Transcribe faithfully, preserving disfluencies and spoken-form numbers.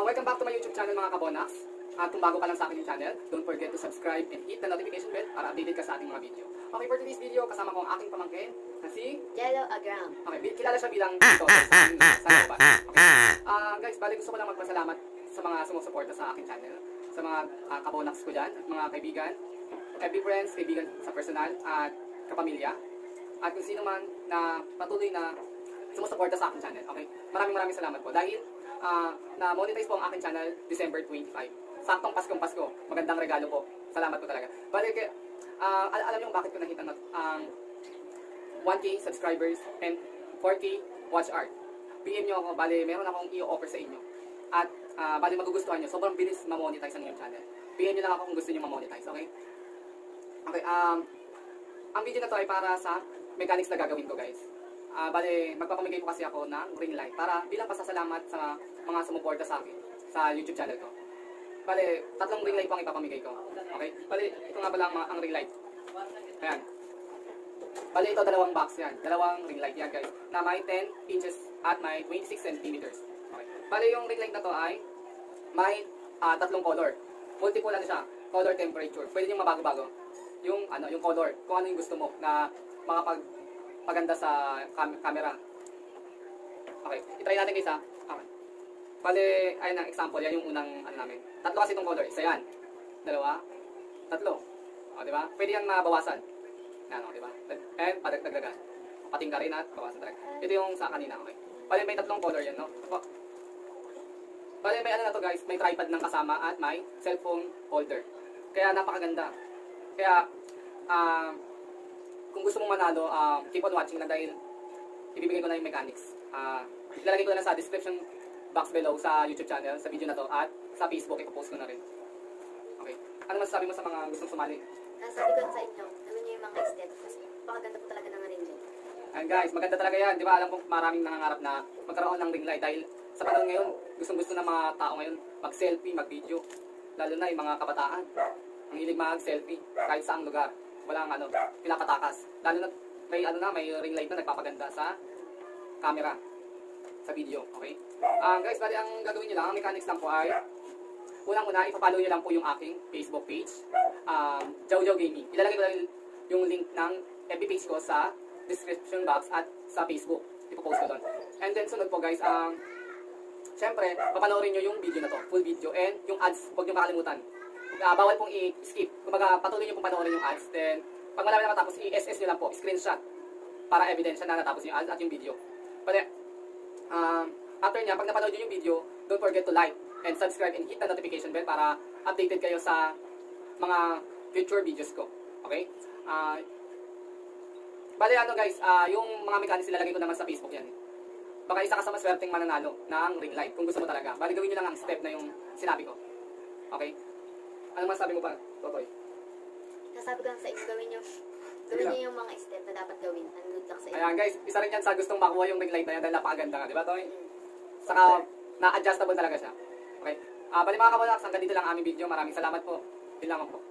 welcome back to my YouTube channel mga kabonax. At kung bago ka lang sa aking channel, don't forget to subscribe and hit the notification bell para updated ka sa ating mga video. Okay, for today's video, kasama ko ang aking pamangkin na si Jao Rayos. Okay, kilala siya bilang ito sa aking sa labas. Okay. Uh, guys, bali gusto ko lang magpasalamat sa mga sumusuporta sa aking channel. Sa mga uh, kabonax ko dyan, at mga kaibigan, F B friends, kaibigan sa personal, at kapamilya. At kung sino man na patuloy na sumusuporta sa aking channel. Okay, maraming maraming salamat po. Dahil uh, na-monetize po ang aking channel December twenty-five. Saktong Paskong Pasko. Magandang regalo po. Salamat po talaga. Bali, uh, al alam niyo bakit ko nakita na ang um, one K subscribers and four K watch hour. P M niyo ako. Bali, meron akong i-offer sa inyo. At uh, bali, magugustuhan niyo. Sobrang bilis ma-monetize ang inyong channel. P M niyo lang ako kung gusto niyo ma-monetize. Okay? Okay. Um, ang video na to ay para sa mechanics na gagawin ko, guys. Uh, bali, magpapamigay po kasi ako ng Ringlight para bilang pasasalamat sa mga sumuporta sa akin sa YouTube channel ko. Bali, tatlong ring light po ang ipapamigay ko. Okay? Bali, ito nga pala ang, ang ring light. Ayan. Bali, ito dalawang box yan. Dalawang ring light yan, guys. Na may ten inches at may twenty-six centimeters. Okay. Bali, yung ring light na to ay may uh, tatlong color. Multiple ano siya. Color temperature. Pwede nyo mabago-bago. Yung, ano, yung color. Kung ano yung gusto mo na makapagpaganda sa cam camera. Okay. I-try natin guys ha. Okay. Bale, ayun ang example, yan yung unang ano namin. Tatlo kasi itong color. Isa yan. Dalawa. Tatlo. O, diba? Pwede yan mabawasan. Yan, o, diba? And, padagdagan. Patingga rin at bawasan talaga. Ito yung sa kanina, okay? Bale, may tatlong color yan, no? Bale, may ano na to guys, may tripod ng kasama at may cellphone holder. Kaya napakaganda. Kaya, uh, kung gusto mong manalo, uh, keep on watching na dahil ibibigay ko na yung mechanics. Uh, ilalagay ko na sa description box below sa YouTube channel, sa video na to, at sa Facebook, ipopost ko na rin. Okay. Ano masasabi mo sa mga gustong sumali? Nasabi ko sa inyo, ano niyo yung mga steps, kasi pakaganda po talaga ng ring light. And guys, maganda talaga yan. Di ba alam kong maraming nangangarap na magkaroon ng ring light dahil sa panahon ngayon, gustong-gusto ng mga tao ngayon mag-selfie, mag-video. Lalo na yung mga kabataan. Ang hilig mag-selfie kahit saang lugar. Walang ano, pinapatakas. Lalo na may ano na, may ring light na nagpapaganda sa camera. Sa video, okay? Uh, guys, bali ang gagawin nyo lang, ang mechanics lang po ay unang-una, ipapollow nyo lang po yung aking Facebook page, um, Jao Jao Gaming. Ilalagay ko lang yung link ng F B page ko sa description box at sa Facebook. Ipopost ko doon. And then sunod po guys, um, syempre, papanoorin nyo yung video na to, full video, and yung ads, huwag nyo makalimutan. Uh, bawal pong i-skip. Kumbaga, patuloy nyo pong panoorin yung ads, then pag malami na matapos, i-S S nyo lang po, screenshot, para evidence na natapos yung ads at yung video. Pwede, Um, after niya, pag napanood nyo yung video, don't forget to like and subscribe and hit the notification bell para updated kayo sa mga future videos ko. Okay? Uh, bale ano guys, uh, yung mga mechanics ilalagay ko naman sa Facebook yan. Baka isa ka sa maswerteng mananalo ng ring light kung gusto mo talaga. Bale gawin nyo lang ang step na yung sinabi ko. Okay? Ano masabi mo pa, Totoy? Nasabi ko lang sa inyo, gawin nyo. Gawin niyo yung mga step na dapat gawin. And good luck sa inyo. Ayan guys, isa rin yan sa gustong makuha yung ring light na yan dahil napakaganda nga. Diba Toy? Saka na-adjustable talaga siya. Okay. Uh, bali mga kabonax, hanggang dito lang aming video. Maraming salamat po. Yun lang po.